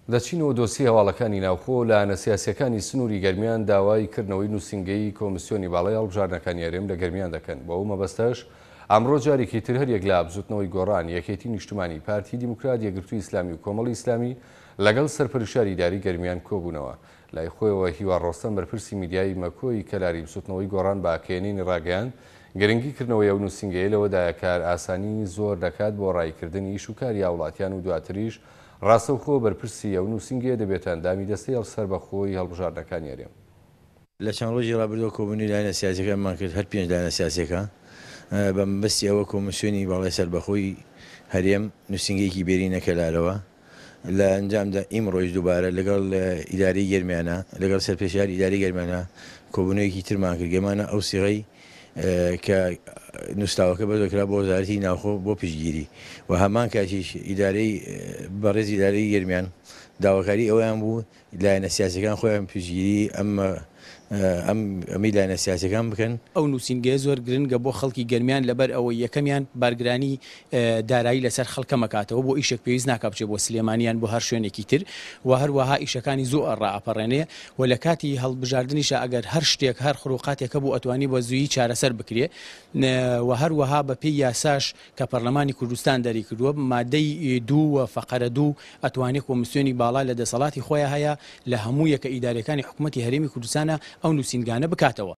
دەچینەوە دۆسی هەواڵەکانی ناوخۆ لە نەسیاسیەکانی سنووری گەرمیان داوای کردنەوەی نووسینگەی کۆمیسیۆنی باڵای هەڵبژاردنەکانی هەرێم لە گەرمیان دەکەن. بە ئەو مەبەستەش ئەمڕۆ جارێکی تر هەر یەک لە ئابزوتنەوەی گۆڕان یەکێتی نیشتمانی پارتی دیموکرات، یەکگرتووی ئیسلامی و کۆمەڵی ئیسلامی لەگەڵ سەرپەرشتیاری ئیداری گەرمیان کۆبوونەوە. لای خۆیەوە هیوا ڕۆستەم بەرپرسی میدیای مەکۆی کەلاری بسوتنەوەی گۆڕان بە ئاکێنەی ڕاگەیان گرنگیکردنەوەی ئەو نووسینگەیە لەوەدایە کار ئاسانی زۆر دەکات بۆ ڕایکردنی ئیش و کاری هاوڵاتیان و دواتریش ڕاستەوخۆ بەرپرسی ئەو نووسینگەیە دەبێت ئەندامی دەستەی هەڵسەربەخۆی هەڵبژاردنەکانی هەرێم. لە چەند ڕۆژی ڕابردووە کۆبوونی لایەنە سیاسیەکانمان کرد، هەر 5 لایەنە سیاسیەکە بە مەبەستی ئەوە کۆمیسیۆنی باڵای سەربەخۆی هەرێم نووسینگەیەکی بێرینەکە لارەوە لە ئەنجامدا ئیمڕۆژ دووبارە لەگەڵ ئیداری گەرمیانە لەگەڵ سەرپێشیاری ئیداری گەرمیانە کۆبوونەوەیەکی ترمان کرد. گەمانە ئەو سیغەی کە نووسراوەکە بەدۆکرا بۆ وەزارەتی ناوخۆ بۆ پشتگیری و هەمان کاتیش ئیدارەی بەڕێزی ئیدارەی گەرمیان داواکاری ئەویان بوو لایەنە سیاسیەکان خۆیان پشتگیری ئەمی لایەنە سیاسیەکان بکەن. ئەو نووسینگەیە زۆر گرنگە بۆ خەڵکی گەرمیان لەبەر ئەوەی یەکەمیان بارگرانی دارایی لەسەر خەڵکە مەکاتەوە بۆ ئیشێک پێویست ناکات بچێت بۆ سلێمانیان بۆ هەر شوێنێکی تر و هەروەها ئیشەکانی زۆر ڕائەپەڕێنێ و لە کاتی هەڵبژاردنیشە ئەگەر هەر شتێک هەر خڕوقاتێکە بۆ ئەتوانی بە زوویی چارەسەر بکرێ و هەروەها بە پێی یاساش کە پەرلەمانی کوردستان دەری کردووە مادەی 2 و فەقەرە 2 ئەتوانێت کۆمیسیۆنی باڵا لە دەسەڵاتی خۆیان هەیە لە هەموو یەکە ئیدارەکانی حکوومەتی هەرێمی کوردستانە ئەو نووسینگانە بکاتەوە.